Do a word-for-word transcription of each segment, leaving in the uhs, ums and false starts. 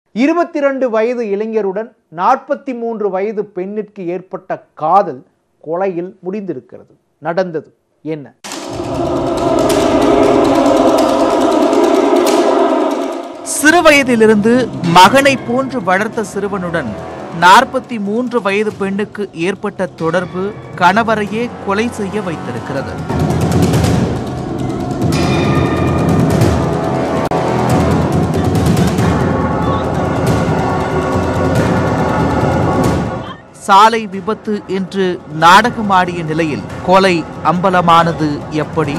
இருபத்தி இரண்டு வயது இளைஞருடன் நாற்பத்தி மூன்று வயது பெண்ணிற்கு ஏற்பட்ட காதல் கொலையில் முடிந்திருக்கிறது. நடந்தது என்ன? சிறுவயதிலிருந்து மகனை போன்று வளர்த்த சிறுவனுடன் நாற்பத்தி மூன்று வயது பெண்ணுக்கு ஏற்பட்ட தொடர்பு கணவரையே கொலை செய்ய வைத்திருக்கிறது. சாலை விபத்து என்று நாடகமாடிய நிலையில் கொலை அம்பலமானது எப்படி?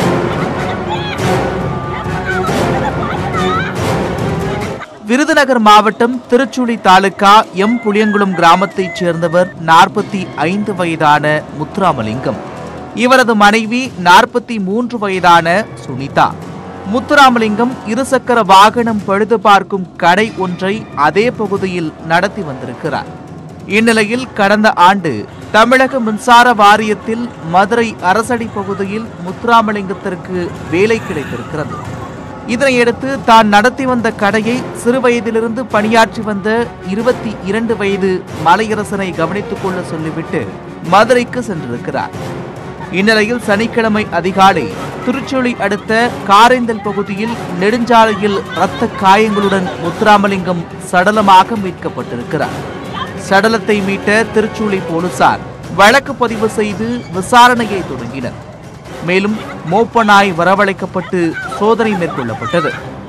விருதுநகர் மாவட்டம் திருச்சுழி தாலுகா எம் புளியங்குளம் கிராமத்தைச் சேர்ந்தவர் நாற்பத்தி ஐந்து வயதான முத்துராமலிங்கம். இவரது மனைவி நாற்பத்தி மூன்று வயதான சுனிதா. முத்துராமலிங்கம் இருசக்கர வாகனம் பழுது பார்க்கும் கடை ஒன்றை அதே பகுதியில் நடத்தி வந்திருக்கிறார். இந்நிலையில் கடந்த ஆண்டு தமிழக மின்சார வாரியத்தில் மதுரை அரசடி பகுதியில் முத்துராமலிங்கத்திற்கு வேலை கிடைத்திருக்கிறது. இதனையடுத்து தான் நடத்தி வந்த கடையை சிறுவயதிலிருந்து பணியாற்றி வந்த இருபத்தி இரண்டு வயது மலையரசனை கவனித்துக் கொள்ள சொல்லிவிட்டு மதுரைக்கு சென்றிருக்கிறார். இந்நிலையில் சனிக்கிழமை அதிகாலை திருச்சுழி அடுத்த காரைந்தல் பகுதியில் நெடுஞ்சாலையில் இரத்த காயங்களுடன் முத்துராமலிங்கம் சடலமாக மீட்கப்பட்டிருக்கிறார். சடலத்தை மீட்ட திருச்சுழி போலீசார் வழக்கு பதிவு செய்து விசாரணையை தொடங்கினர். மேலும் மோப்ப நாய் வரவழைக்கப்பட்டு சோதனை மேற்கொள்ளப்பட்டது.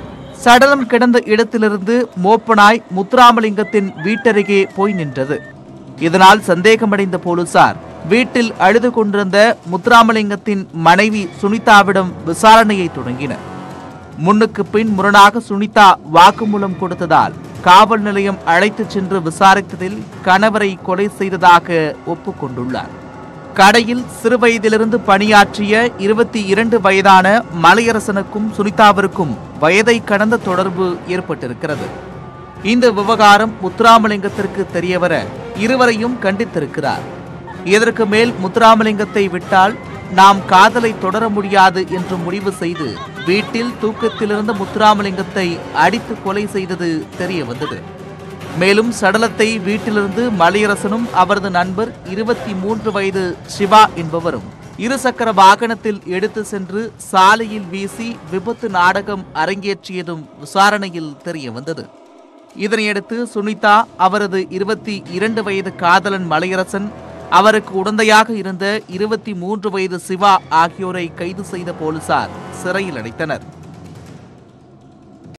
சடலம் கிடந்த இடத்திலிருந்து மோப்ப நாய் முத்துராமலிங்கத்தின் வீட்டருகே போய் நின்றது. இதனால் சந்தேகமடைந்த போலீசார் வீட்டில் அழுது கொண்டிருந்த முத்துராமலிங்கத்தின் மனைவி சுனிதாவிடம் விசாரணையை தொடங்கினர். முன்னுக்கு பின் முரணாக சுனிதா வாக்குமூலம் கொடுத்ததால் காவல் நிலையம் அழைத்துச் சென்று விசாரித்ததில் கணவரை கொலை செய்ததாக ஒப்புக்கொண்டுள்ளார். கடையில் சிறுவயதிலிருந்து பணியாற்றிய இருபத்தி இரண்டு வயதான மலையரசனுக்கும் சுனிதாவிற்கும் வயதை கடந்த தொடர்பு ஏற்பட்டிருக்கிறது. இந்த விவகாரம் முத்துராமலிங்கத்திற்கு தெரியவர இருவரையும் கண்டித்திருக்கிறார். இதற்கு மேல் முத்துராமலிங்கத்தை விட்டால் நாம் காதலை தொடர முடியாது என்று முடிவு செய்து வீட்டில் தூக்கத்திலிருந்த முத்துராமலிங்கத்தை அடித்து கொலை செய்தது தெரிய வந்தது. மேலும் சடலத்தை வீட்டிலிருந்து மலையரசனும் அவரது நண்பர் இருபத்தி மூன்று வயது சிவா என்பவரும் இருசக்கர வாகனத்தில் எடுத்து சென்று சாலையில் வீசி விபத்து நாடகம் அரங்கேற்றியதும் விசாரணையில் தெரிய வந்தது. இதனையடுத்து சுனிதா, அவரது இருபத்தி இரண்டு வயது காதலன் மலையரசன், அவருக்கு உடந்தையாக இருந்த இருபத்தி மூன்று வயது சிவா ஆகியோரை கைது செய்த போலீசார் சிறையில் அடைத்தனர்.